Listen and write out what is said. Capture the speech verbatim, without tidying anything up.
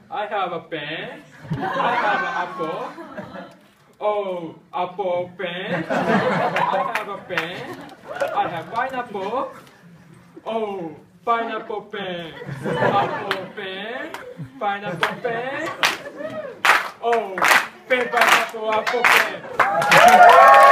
I have a pen. I have an apple. Oh, apple pen. I have a pen. I have pineapple. Oh, pineapple pen. Apple pen. Pineapple pen. Oh, pen, pineapple, apple pen.